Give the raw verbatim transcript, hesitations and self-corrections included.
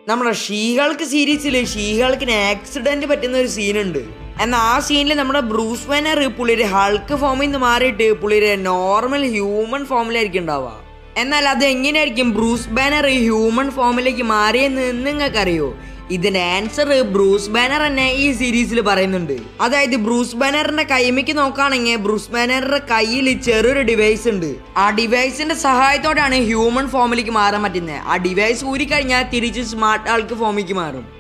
നമ്മുടെ ഷീഹൾക്ക് സീരീസിൽ ഷീഹൾക്കിന് ആക്സിഡന്റ് പറ്റുന്ന ഒരു സീനുണ്ട്. എന്നാൽ ആ സീനിൽ നമ്മുടെ ബ്രൂസ് ബാനർ പുള്ളിയുടെ ഹൾക്ക് ഫോമിൽ നിന്ന് മാറിയിട്ട് പുള്ളിയുടെ നോർമൽ ഹ്യൂമൻ ഫോമിലായിരിക്കും ഉണ്ടാവുക. എന്നാൽ അത് എങ്ങനെയായിരിക്കും ബ്രൂസ് ബാനർ ഹ്യൂമൻ ഫോമിലേക്ക് മാറിയെന്ന് നിങ്ങൾക്കറിയോ? ഇതിന്റെ ആൻസർ ബ്രൂസ് ബാനർ തന്നെ ഈ സീരീസിൽ പറയുന്നുണ്ട്. അതായത് ബ്രൂസ് ബാനറിന്റെ കൈമയ്ക്ക് നോക്കുകയാണെങ്കിൽ ബ്രൂസ് ബാനറിന്റെ കയ്യിൽ ചെറിയൊരു ഡിവൈസ് ഉണ്ട്. ആ ഡിവൈസിന്റെ സഹായത്തോടെയാണ് ഹ്യൂമൻ ഫോമിലേക്ക് മാറാൻ പറ്റുന്നത്. ആ ഡിവൈസ് ഊരിക്കഴിഞ്ഞാൽ തിരിച്ച് സ്മാർട്ട് ആൾക്ക് ഫോമിലേക്ക് മാറും.